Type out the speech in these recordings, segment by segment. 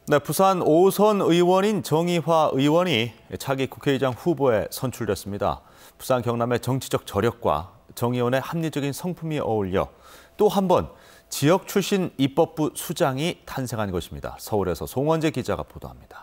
네, 부산 5선 의원인 정의화 의원이 차기 국회의장 후보에 선출됐습니다. 부산 경남의 정치적 저력과 정 의원의 합리적인 성품이 어울려 또 한 번 지역 출신 입법부 수장이 탄생한 것입니다. 서울에서 송원재 기자가 보도합니다.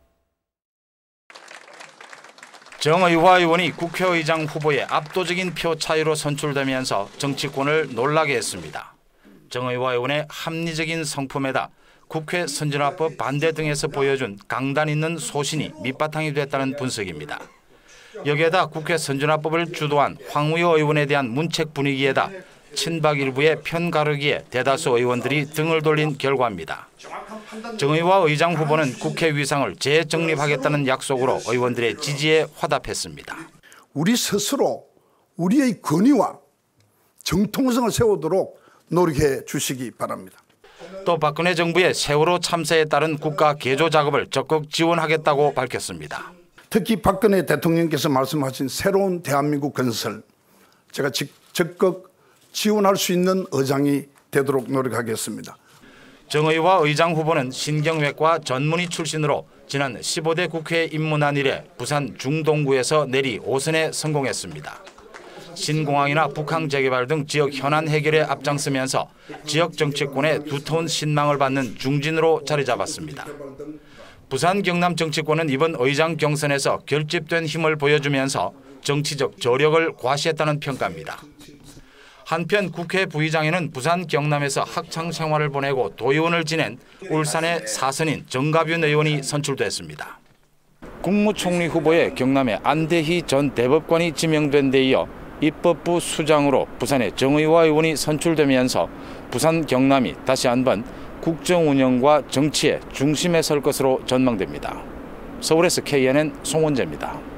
정의화 의원이 국회의장 후보에 압도적인 표 차이로 선출되면서 정치권을 놀라게 했습니다. 정의화 의원의 합리적인 성품에다 국회 선진화법 반대 등에서 보여준 강단 있는 소신이 밑바탕이 됐다는 분석입니다. 여기에다 국회 선진화법을 주도한 황우여 의원에 대한 문책 분위기에다 친박 일부의 편가르기에 대다수 의원들이 등을 돌린 결과입니다. 정의화 의장 후보는 국회 위상을 재정립하겠다는 약속으로 의원들의 지지에 화답했습니다. 우리 스스로 우리의 권위와 정통성을 세우도록 노력해 주시기 바랍니다. 또 박근혜 정부의 세월호 참사에 따른 국가 개조 작업을 적극 지원하겠다고 밝혔습니다. 특히 박근혜 대통령께서 말씀하신 새로운 대한민국 건설, 제가 적극 지원할 수 있는 의장이 되도록 노력하겠습니다. 정의화 의장 후보는 신경외과 전문의 출신으로 지난 15대 국회에 입문한 이래 부산 중동구에서 내리 5선에 성공했습니다. 신공항이나 북항 재개발 등 지역 현안 해결에 앞장서면서 지역 정치권에 두터운 신망을 받는 중진으로 자리 잡았습니다. 부산 경남 정치권은 이번 의장 경선에서 결집된 힘을 보여주면서 정치적 저력을 과시했다는 평가입니다. 한편 국회 부의장에는 부산 경남에서 학창 생활을 보내고 도의원을 지낸 울산의 4선인 정가윤 의원이 선출됐습니다. 국무총리 후보에 경남의 안대희 전 대법관이 지명된 데 이어 입법부 수장으로 부산의 정의화 의원이 선출되면서 부산 경남이 다시 한번 국정 운영과 정치의 중심에 설 것으로 전망됩니다. 서울에서 KNN 송원재입니다.